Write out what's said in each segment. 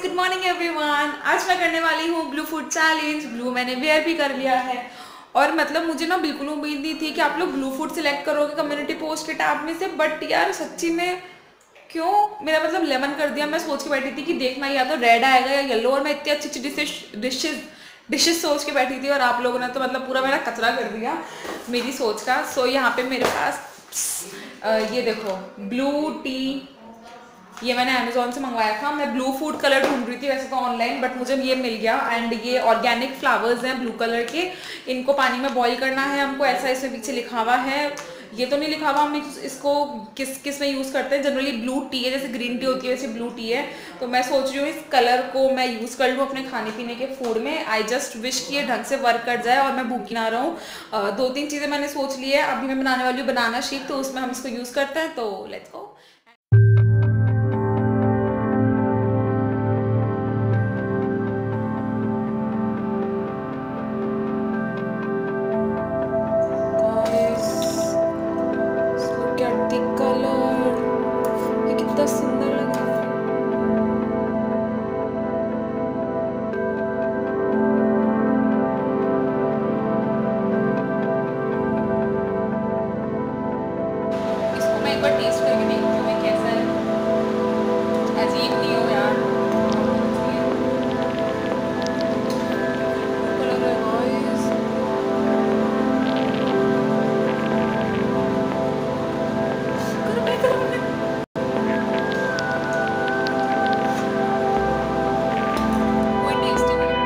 Good morning everyone. आज मैं करने वाली हूँ ब्लू फूड चैलेंज। ब्लू मैंने वेयर भी कर लिया है और मतलब मुझे ना बिल्कुल उम्मीद नहीं थी कि आप लोग ब्लू फूड सिलेक्ट करोगे कम्युनिटी पोस्ट के टैब में से, बट यार सच्ची में क्यों मेरा मतलब लेमन कर दिया। मैं सोच के बैठी थी कि देखना या तो रेड आएगा या येलो, और मैं इतनी अच्छी अच्छी डिशेज डिशेज सोच के बैठी थी और आप लोगों ने तो मतलब पूरा मेरा कचरा कर दिया मेरी सोच का। सो यहाँ पे मेरे पास ये देखो ब्लू टी, ये मैंने अमेजोन से मंगवाया था। मैं ब्लू फूड कलर ढूंढ रही थी वैसे तो ऑनलाइन, बट मुझे ये मिल गया। एंड ये ऑर्गेनिक फ्लावर्स हैं ब्लू कलर के, इनको पानी में बॉईल करना है हमको, ऐसा इसमें पीछे लिखा हुआ है। ये तो नहीं लिखा हुआ हम इसको किस किस में यूज़ करते हैं। जनरली ब्लू टी है, जैसे ग्रीन टी होती है वैसे ब्लू टी है। तो मैं सोच रही हूँ इस कलर को मैं यूज़ कर लूँ अपने खाने पीने के फूड में। आई जस्ट विश कि ये ढंग से वर्क कर जाए और मैं भूखी ना रहूँ। दो तीन चीज़ें मैंने सोच ली है। अभी मैं बनाने वाली हूँ बनाना शेक, तो उसमें हम इसको यूज़ करते हैं। तो लेट्स गो। कितना सुंदर लग रहा है। इसको मैं एक बार टेस्ट करके देखती हूँ मैं कैसा है। अजीब नहीं हो यार, कलर है गाइस। कोई टेस्ट ही नहीं।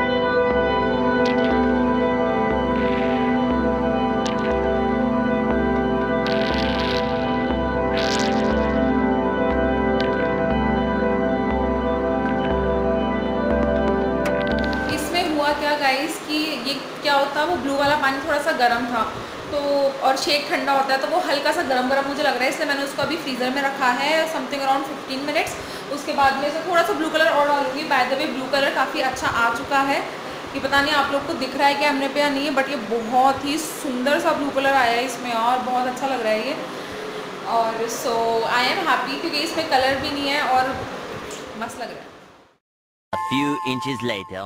इसमें हुआ क्या गाइस कि ये क्या होता है, वो ब्लू वाला पानी थोड़ा सा गर्म था तो, और शेक ठंडा होता है तो वो हल्का सा गरम गरम मुझे लग रहा है, इसलिए मैंने उसको अभी फ्रीज़र में रखा है समथिंग अराउंड 15 मिनट्स। उसके बाद में से थोड़ा सा ब्लू कलर और डालूंगी। By the way blue colour काफ़ी अच्छा आ चुका है। ये पता नहीं आप लोग को दिख रहा है कैमरे पे या नहीं है, बट ये बहुत ही सुंदर सा ब्लू कलर आया है इसमें और बहुत अच्छा लग रहा है ये। और सो आई एम हैप्पी क्योंकि इसमें कलर भी नहीं है और मस्त लग रहा है। A few inches later.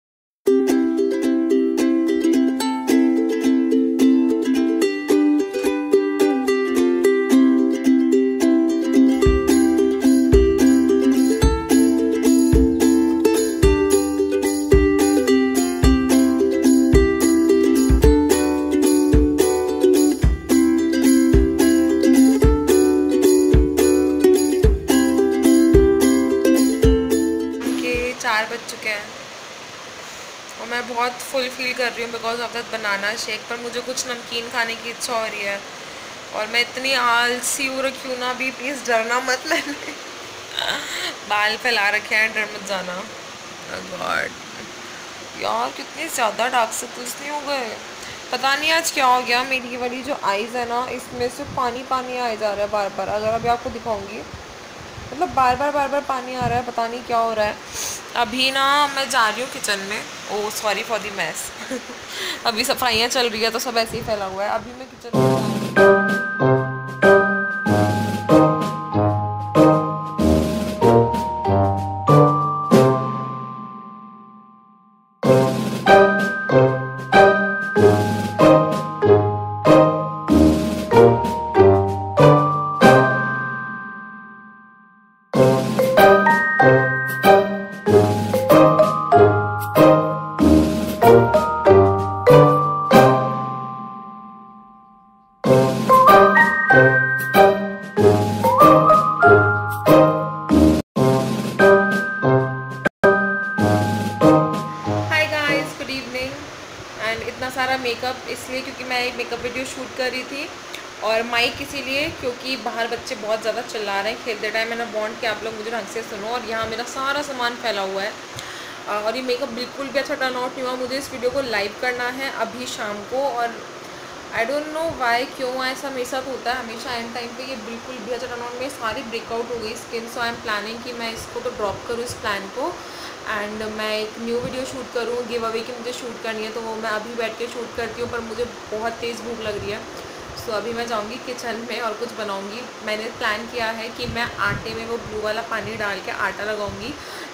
के 4 बज चुके हैं और मैं बहुत फुल फील कर रही हूँ because of that banana shake. पर मुझे कुछ नमकीन खाने की इच्छा हो रही है और मैं इतनी आलसी हो रखी हूँ ना। अभी प्लीज़ डरना मत, मैंने बाल फैला रखे हैं, डर मत जाना। गॉड यार कितने ज़्यादा डार्क सर्कल्स नहीं हो गए, पता नहीं आज क्या हो गया। मेरी वाली जो आईज़ है ना, इसमें से पानी पानी आ जा रहा है बार बार। अगर अभी आपको दिखाऊंगी मतलब बार बार पानी आ रहा है, पता नहीं क्या हो रहा है। अभी ना मैं जा रही हूँ किचन में। Oh sorry for the mess अभी सफाइयाँ चल रही है तो सब ऐसे ही फैला हुआ है। अभी मैं किचन में जा रही हूँ। Hi guys, good evening. And इतना सारा मेकअप इसलिए क्योंकि मैं एक मेकअप वीडियो शूट कर रही थी, और माइक इसीलिए क्योंकि बाहर बच्चे बहुत ज़्यादा चिल्ला रहे हैं खेलते टाइम। मैंने वांट कि आप लोग मुझे ढंग से सुनो। और यहाँ मेरा सारा सामान फैला हुआ है और ये मेकअप बिल्कुल भी अच्छा टर्न आउट नहीं हुआ। मुझे इस वीडियो को लाइव करना है अभी शाम को, और आई डोंट नो वाई क्यों ऐसा मेरे साथ होता है हमेशा एंड टाइम पे। ये बिल्कुल भी अच्छा टर्न आउट, मेरी सारी ब्रेकआउट हो गई skin. So I am planning कि मैं इसको तो ड्रॉप करूँ इस प्लान को, एंड मैं एक न्यू वीडियो शूट करूँ गिव अवे की मुझे शूट करनी है, तो वो मैं अभी बैठ के शूट करती हूँ। पर मुझे बहुत तेज़ भूख लग रही है, सो अभी मैं जाऊँगी किचन में और कुछ बनाऊँगी। मैंने प्लान किया है कि मैं आटे में वो ब्लू वाला पानी डाल के आटा लगाऊँगी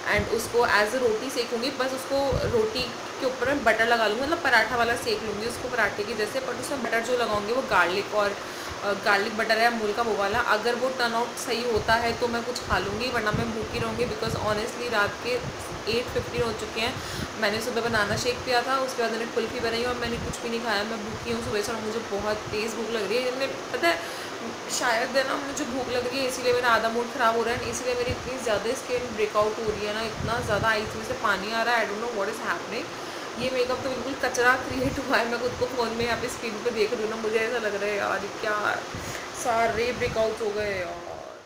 एंड उसको एज अ रोटी सेकूँगी, बस उसको रोटी के ऊपर मैं बटर लगा लूँगी, मतलब पराठा वाला सेक लूँगी उसको पराठे की जैसे, बट उसमें बटर जो लगाऊंगी वो गार्लिक और गार्लिक बटर है अमूल का वो वाला। अगर वो टर्न आउट सही होता है तो मैं कुछ खा लूँगी, वरना मैं भूखी रहूँगी, बिकॉज ऑनेस्टली रात के 8:15 हो चुके हैं। मैंने सुबह बनाना शेक पिया था, उसके बाद मैंने कुल्फ़ी बनाई और मैंने कुछ भी नहीं खाया। मैं भूखी हूँ सुबह से और मुझे बहुत तेज़ भूख लग रही है। मैंने पता है शायद है ना मुझे भूख लग रही है इसीलिए मेरा आधा मूड ख़राब हो रहा है, इसलिए मेरी इतनी ज़्यादा स्किन ब्रेकआउट हो रही है ना, इतना ज़्यादा आईज में से पानी आ रहा है। I don't know what is happening. ये मेकअप तो बिल्कुल कचरा क्रिएट हुआ है। मैं खुद को फ़ोन में यहाँ पे स्क्रीन पे देख रही हूँ ना, मुझे ऐसा लग रहा है यार क्या सारे ब्रेकआउट हो गए यार।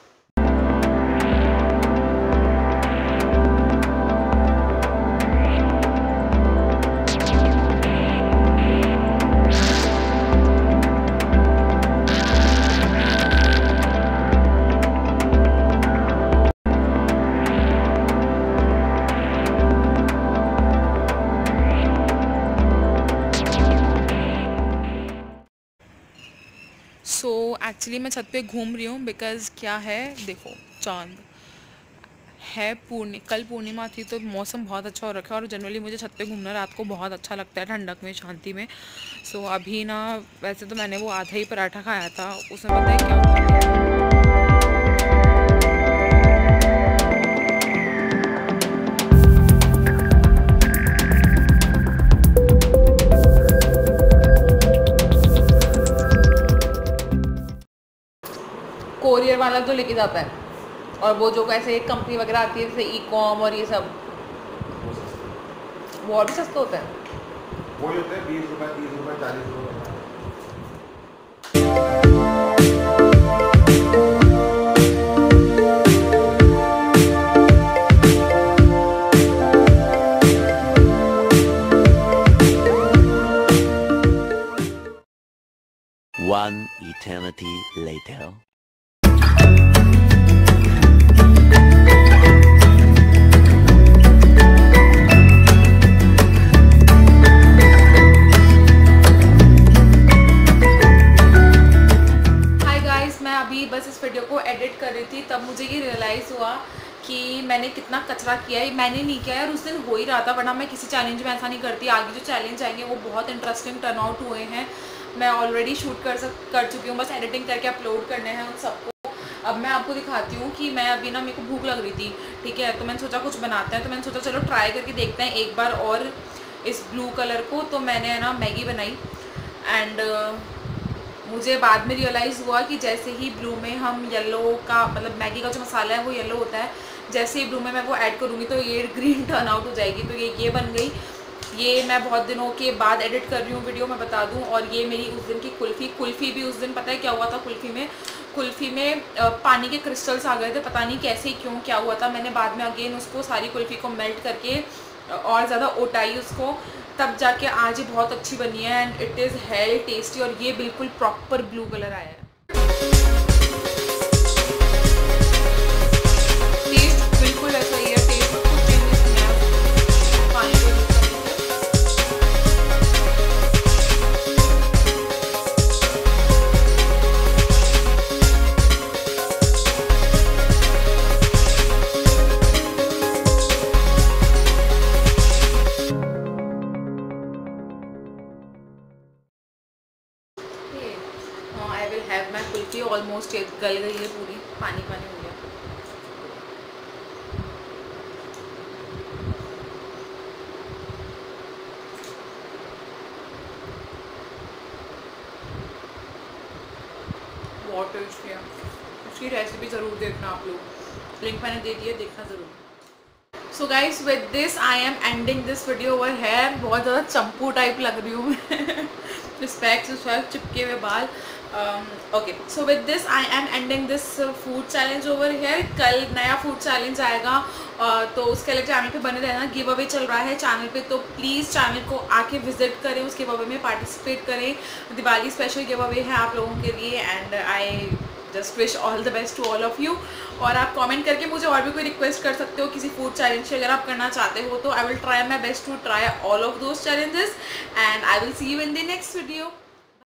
सो एक्चुअली मैं छत पे घूम रही हूँ बिकॉज़ क्या है देखो, चांद है, कल पूर्णिमा थी तो मौसम बहुत अच्छा हो रखा है और जनरली मुझे छत पे घूमना रात को बहुत अच्छा लगता है, ठंडक में, शांति में। सो अभी ना वैसे तो मैंने वो आधा ही पराठा खाया था, उसमें पता है क्या हुआ? कोरियर वाला तो लेके जाता है और वो जो कैसे एक कंपनी वगैरह आती है जैसे ई-कॉम और ये सब, वो और भी सस्ता होता है। वो होता है 20 रुपये, 30 रुपये, 40 रुपये। One eternity later. बस इस वीडियो को एडिट कर रही थी तब मुझे ये रियलाइज़ हुआ कि मैंने कितना कचरा किया है। मैंने नहीं किया यार, उस दिन हो ही रहा था, वरना मैं किसी चैलेंज में ऐसा नहीं करती। आगे जो चैलेंज आएंगे वो बहुत इंटरेस्टिंग टर्न आउट हुए हैं। मैं ऑलरेडी शूट कर चुकी हूँ, बस एडिटिंग करके अपलोड करने हैं उन सबको। अब मैं आपको दिखाती हूँ कि मैं अभी ना, मेरे को भूख लग रही थी, ठीक है, तो मैंने सोचा कुछ बनाते हैं, तो मैंने सोचा चलो ट्राई करके देखते हैं एक बार और इस ब्लू कलर को। तो मैंने ना मैगी बनाई एंड मुझे बाद में रियलाइज़ हुआ कि जैसे ही ब्लू में हम येलो का, मतलब मैगी का जो मसाला है वो येलो होता है, जैसे ही ब्लू में मैं वो ऐड करूँगी तो ये ग्रीन टर्न आउट हो जाएगी। तो ये बन गई। ये मैं बहुत दिनों के बाद एडिट कर रही हूँ वीडियो, मैं बता दूँ। और ये मेरी उस दिन की कुल्फ़ी भी उस दिन, पता है क्या हुआ था, कुल्फ़ी में पानी के क्रिस्टल्स आ गए थे, पता नहीं कैसे क्यों क्या हुआ था। मैंने बाद में अगेन उसको सारी कुल्फ़ी को मेल्ट करके और ज़्यादा ओटाई उसको, तब जाके आज ये बहुत अच्छी बनी है and it is hell tasty. और ये बिल्कुल प्रॉपर ब्लू कलर आया है। टेस्ट बिल्कुल ऐसा ही है, टेस्ट कुछ चेंजेस नहीं है पानी को यूज़ करने से। I will have my kulfi, almost गल गई है पूरी, पानी पानी हो गया। बहुत टेस्टी है, उसकी रेसिपी ज़रूर देखना आप लोग, लिंक मैंने दे दिया, देखना ज़रूर। So guys with this I am ending this video over here. बहुत ज़्यादा चंपू टाइप लग रही हूँ मैं स्पेक्स चिपके हुए बाल। Okay, so with this I am ending this food challenge over here. कल नया फूड चैलेंज आएगा, तो उसके लिए चैनल पे बने रहना। गिव अवे चल रहा है चैनल पे, तो प्लीज़ चैनल को आके विजिट करें, उस गिव अवे में पार्टिसिपेट करें। दिवाली स्पेशल गिव अवे है आप लोगों के लिए and I just wish all the best to all of you. और आप कमेंट करके मुझे और भी कोई रिक्वेस्ट कर सकते हो किसी फूड चैलेंज से, अगर आप करना चाहते हो तो I will try my best to try all of those challenges and I will see you in the next video.